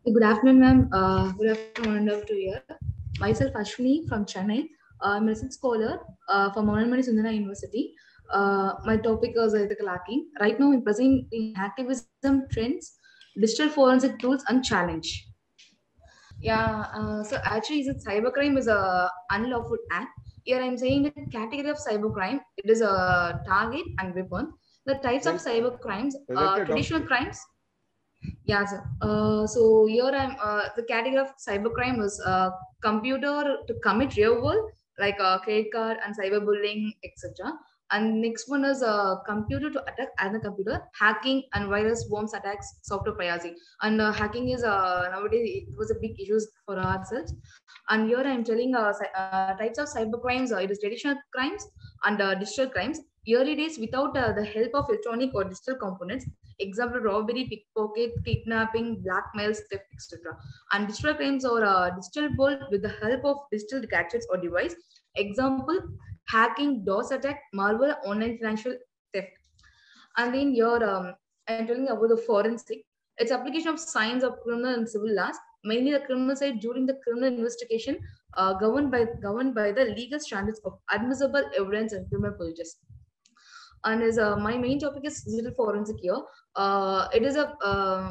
Good afternoon, ma'am. Good afternoon, wonderful to hear. Myself, Ashwini from Chennai. I'm a research scholar from Manalmani Sundana University. My topic is ethical hacking. Right now, I'm presenting activism trends, digital forensic tools, and challenge. Yeah, so actually, cybercrime is a unlawful act. Here, I'm saying the category of cybercrime. It is a target and weapon. The types of cybercrimes, traditional crimes. Yeah, sir. So here I'm the category of cybercrime is computer to commit real world like credit card and cyberbullying, etc. And next one is computer to attack another computer, hacking and virus worms attacks, software piracy. And hacking is nowadays it was a big issue for ourselves. And here I'm telling types of cybercrimes. It is traditional crimes and digital crimes. Early days without the help of electronic or digital components. Example: robbery, pickpocket, kidnapping, blackmail, theft, etc. And digital crimes or digital world with the help of digital gadgets or device. Example: hacking, DOS attack, malware, online financial theft. And then here I'm telling you about the forensic. It's application of science of criminal and civil laws, mainly the criminal side during the criminal investigation, governed by the legal standards of admissible evidence and criminal procedures. And is my main topic is digital forensic here. It is a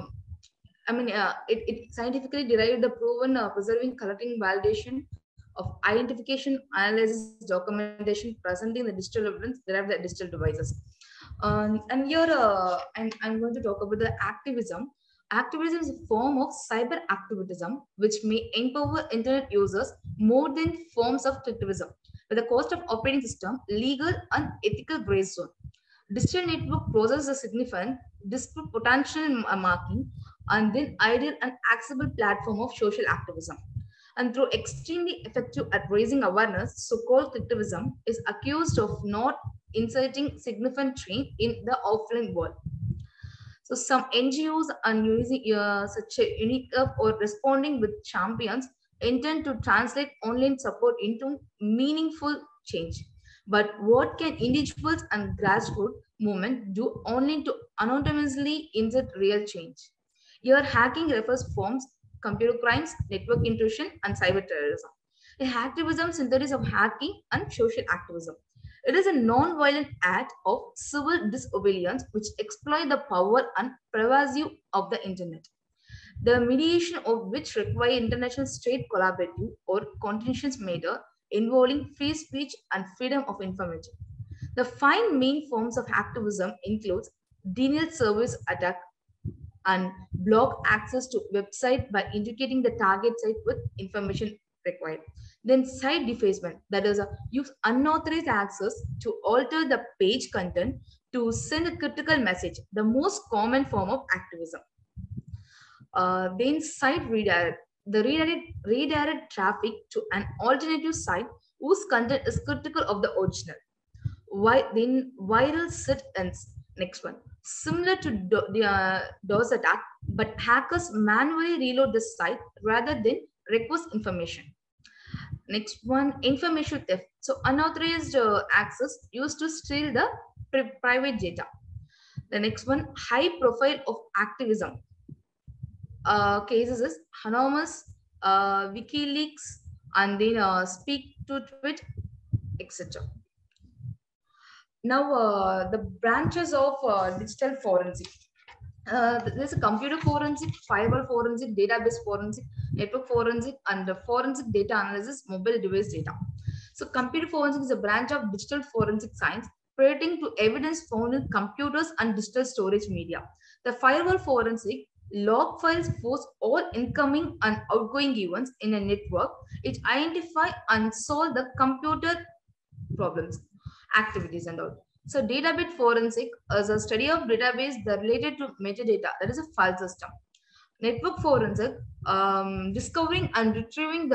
it scientifically derived the proven preserving, collecting, validation of identification, analysis, documentation, presenting the digital evidence derived the digital devices. And here I'm going to talk about the activism. Activism is a form of cyber activism which may empower internet users more than forms of activism, with the cost of operating system, legal and ethical gray zone. Digital network poses a significant dispute potential marking and then ideal and accessible platform of social activism. And through extremely effective at raising awareness, so-called activism is accused of not inserting significant change in the offline world. So some NGOs are using such a unique or responding with champions intend to translate online support into meaningful change. But what can individuals and grassroots movement do only to anonymously insert real change? Here, hacking refers forms computer crimes, network intrusion, and cyber terrorism. A hacktivism synthesis of hacking and social activism. It is a non-violent act of civil disobedience which exploit the power and privacy of the internet. The mediation of which require international state collaborative or contingency matter involving free speech and freedom of information. The five main forms of activism includes denial service attack and block access to website by indicating the target site with information required. Then site defacement, that is use unauthorized access to alter the page content to send a critical message, the most common form of activism. Then site redirect, the redirect traffic to an alternative site whose content is critical of the original. Then viral sit-ins, next one. Similar to the DOS attack, but hackers manually reload the site rather than request information. Next one, information theft. So unauthorized access used to steal the private data. The next one, high profile of activism. Cases is Anonymous, WikiLeaks, and then Speak to Twit, etc. Now, the branches of digital forensic. There's a computer forensic, firewall forensic, database forensic, network forensic, and forensic data analysis, mobile device data. So, computer forensic is a branch of digital forensic science relating to evidence found in computers and digital storage media. The firewall forensic log files force all incoming and outgoing events in a network. It identify and solve the computer problems, activities, and all. So database forensic is a study of database that related to metadata, that is a file system. Network forensic, discovering and retrieving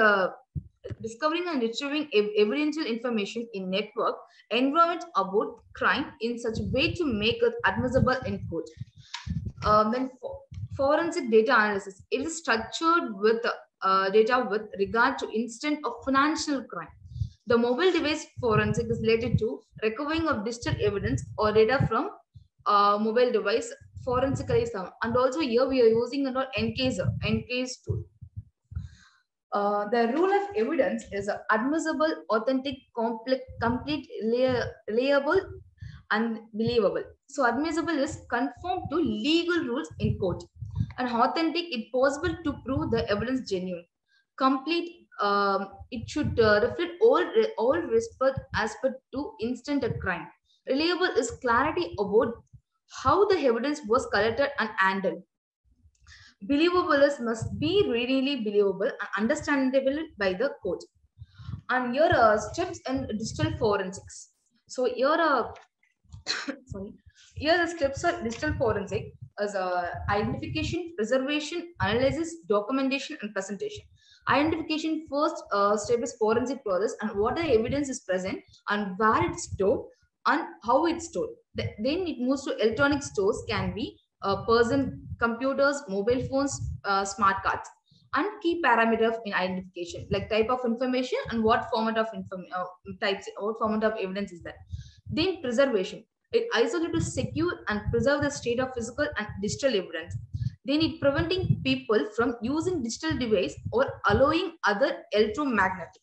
evidential information in network environment about crime in such a way to make it admissible in court. Then forensic data analysis, it is structured with data with regard to incident of financial crime. The mobile device forensic is related to recovering of digital evidence or data from mobile device forensically sound. And also here we are using an NCASE tool. The rule of evidence is admissible, authentic, complete, reliable, and believable. So admissible is conform to legal rules in court, and authentic, it possible to prove the evidence genuine. Complete, it should reflect all respect aspect to instant a crime. Reliable is clarity about how the evidence was collected and handled. Believable must be really believable and understandable by the court. And your steps in digital forensics. So your sorry, here the steps are digital forensic as identification, preservation, analysis, documentation, and presentation. Identification first step is forensic process and what the evidence is present and where it's stored and how it's stored. Then it moves to electronic stores, can be person, computers, mobile phones, smart cards, and key parameters in identification like type of information and what format of types, what format of evidence is that. Then preservation, it isolates to secure and preserve the state of physical and digital evidence. They need preventing people from using digital device or allowing other electromagnetic.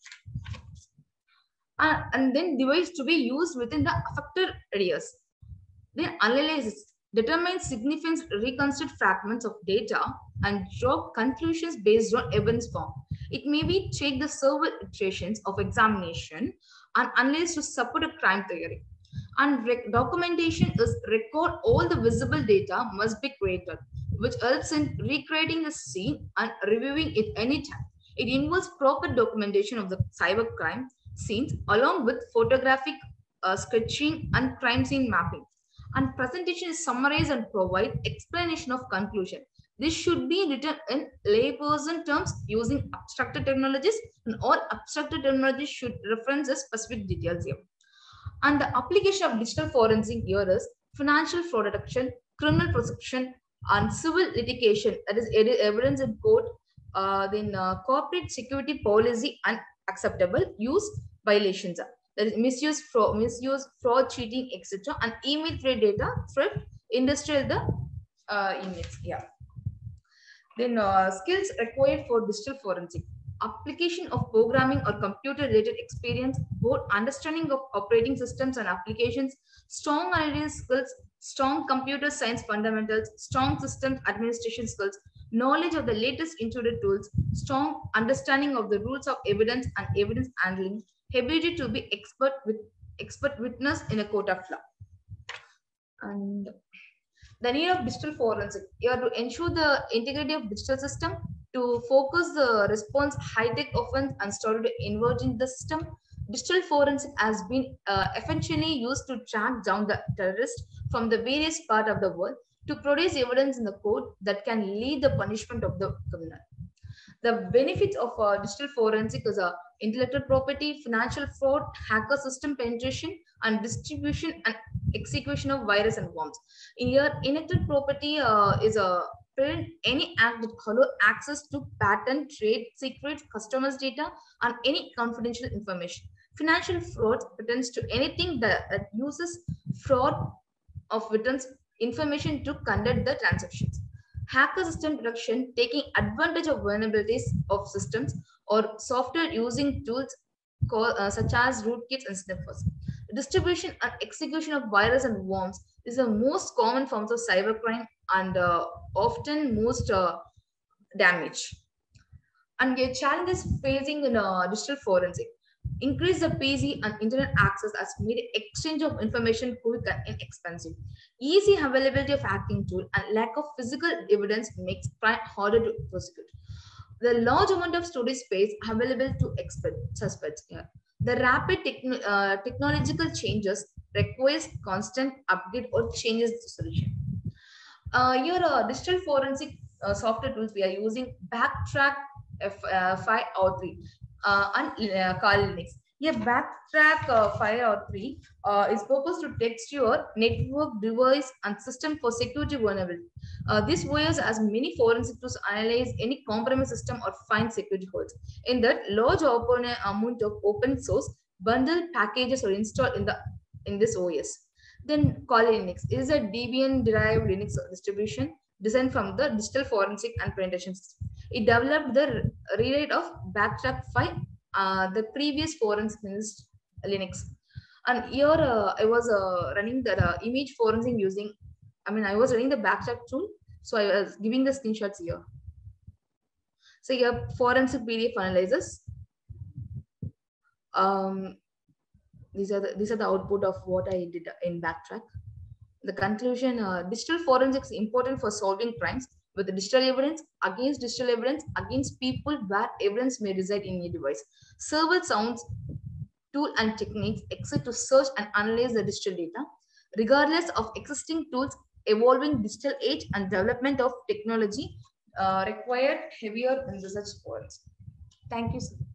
And then device to be used within the affected areas. Then analysis determines significance, reconstruct fragments of data, and draw conclusions based on evidence form. It may be check the several iterations of examination and analyze to support a crime theory. And documentation is record all the visible data must be created, which helps in recreating the scene and reviewing it anytime. It involves proper documentation of the cybercrime scenes along with photographic sketching and crime scene mapping. And presentation is summarize and provide explanation of conclusion. This should be written in layperson terms using abstracted terminologies, and all abstracted terminologies should reference the specific details here. And the application of digital forensic here is financial fraud detection, criminal prosecution, and civil litigation, that is evidence in court, then corporate security policy unacceptable use violations, that is misuse, fraud, cheating, etc., and email trade data theft, industrial the emails. Yeah. Then skills required for digital forensic. Application of programming or computer related experience, both understanding of operating systems and applications, strong analysis skills, strong computer science fundamentals, strong systems administration skills, knowledge of the latest intuitive tools, strong understanding of the rules of evidence and evidence handling, ability to be expert witness in a court of law. And the need of digital forensic, you have to ensure the integrity of digital system, to focus the response high-tech offense and started to invert in the system. Digital forensic has been effectively used to track down the terrorists from the various parts of the world to produce evidence in the court that can lead the punishment of the criminal. The benefits of digital forensic is intellectual property, financial fraud, hacker system penetration, and distribution and execution of virus and worms. In here, intellectual property is a prevent any act that allow access to patent, trade secrets, customers' data, and any confidential information. Financial fraud pertains to anything that uses fraud of victims' information to conduct the transactions. Hacker system protection, taking advantage of vulnerabilities of systems or software using tools such as rootkits and sniffers. Distribution and execution of virus and worms is the most common forms of cybercrime and often most damage. And the challenges facing in digital forensic. Increase the PC and internet access has made exchange of information quick and inexpensive. Easy availability of hacking tool and lack of physical evidence makes crime harder to prosecute. The large amount of storage space available to suspects here. The rapid technological changes requires constant update or changes the solution. Here, digital forensic software tools we are using Backtrack 5 or 3 and Kali Linux. Here, Backtrack 5 or 3 is purpose to text your network, device, and system for security vulnerability. This OS has many forensic tools to analyze any compromised system or find security holes. In that, large amount of open source bundle packages are installed in this OS. Then Kali Linux is a Debian-derived Linux distribution designed from the digital forensic and penetration system. It developed the rewrite of Backtrack 5, the previous forensic Linux. And here I was running the image forensic using, I was running the Backtrack tool. So I was giving the screenshots here. So here forensic PDF analyzers. These are the output of what I did in Backtrack. The conclusion: digital forensics is important for solving crimes with digital evidence against people where evidence may reside in a device. Server sounds, tool and techniques exist to search and analyze the digital data, regardless of existing tools. Evolving digital age and development of technology required heavier in research efforts. Thank you, sir.